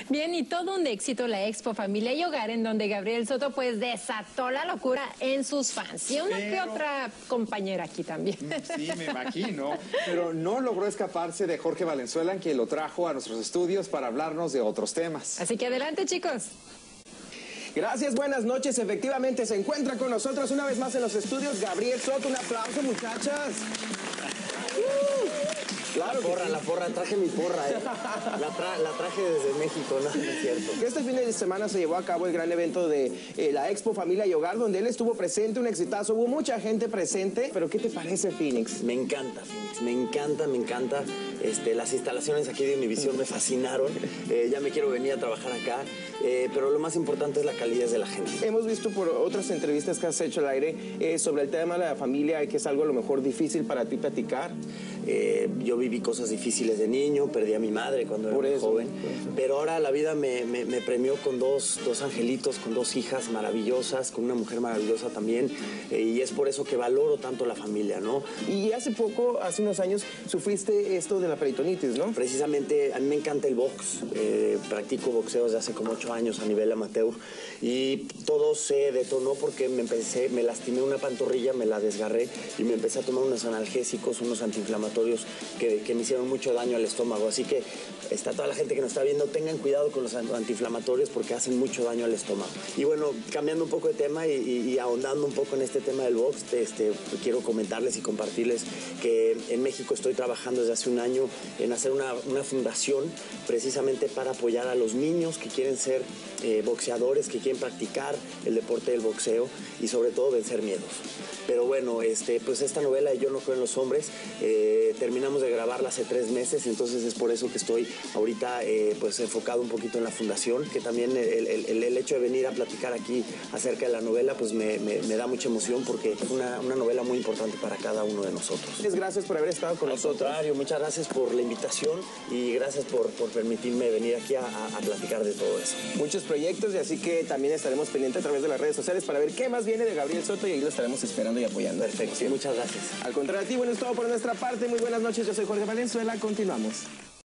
Bien, y todo un éxito la Expo Familia y Hogar, en donde Gabriel Soto pues desató la locura en sus fans. Y una que otra compañera aquí también. Sí, me imagino. Pero no logró escaparse de Jorge Valenzuela, quien lo trajo a nuestros estudios para hablarnos de otros temas. Así que adelante, chicos. Gracias, buenas noches. Efectivamente, se encuentra con nosotros una vez más en los estudios Gabriel Soto. Un aplauso, muchachas. Claro la porra, traje mi porra, la traje desde México, no es cierto. Este fin de semana se llevó a cabo el gran evento de la Expo Familia y Hogar, donde él estuvo presente, un exitazo, hubo mucha gente presente. Pero ¿qué te parece, Phoenix? Me encanta, Phoenix, me encanta. Las instalaciones aquí de Univisión me fascinaron, ya me quiero venir a trabajar acá, pero lo más importante es la calidez de la gente. Hemos visto por otras entrevistas que has hecho al aire sobre el tema de la familia, que es algo a lo mejor difícil para ti platicar. Yo viví cosas difíciles de niño, perdí a mi madre cuando era joven, pero ahora la vida me premió con dos angelitos, con dos hijas maravillosas, con una mujer maravillosa también, y es por eso que valoro tanto la familia, ¿no? Y hace unos años, sufriste esto de la peritonitis, ¿no? Precisamente, a mí me encanta el box, practico boxeo desde hace como 8 años a nivel amateur, y todo se detonó porque me lastimé una pantorrilla, me la desgarré, y me empecé a tomar unos analgésicos, unos antiinflamatorios que me hicieron mucho daño al estómago. Así que toda la gente que nos está viendo, tengan cuidado con los antiinflamatorios porque hacen mucho daño al estómago. Y bueno, cambiando un poco de tema y ahondando un poco en este tema del box, quiero comentarles y compartirles que en México estoy trabajando desde hace un año en hacer una fundación precisamente para apoyar a los niños que quieren ser boxeadores, que quieren practicar el deporte del boxeo y sobre todo vencer miedos. Pero bueno, pues esta novela Yo no creo en los hombres, terminamos de grabarla hace 3 meses, entonces es por eso que estoy ahorita pues enfocado un poquito en la fundación, que también el hecho de venir a platicar aquí acerca de la novela pues me da mucha emoción porque es una novela muy importante para cada uno de nosotros. Gracias por haber estado con nosotros. Al contrario, muchas gracias por la invitación y gracias por permitirme venir aquí a platicar de todo eso. Muchos proyectos y así que también estaremos pendientes a través de las redes sociales para ver qué más viene de Gabriel Soto y ahí lo estaremos esperando y apoyando. Perfecto, sí, muchas gracias. Al contrario, bueno, es todo por nuestra parte. Muy buenas noches, yo soy Jorge Valenzuela, continuamos.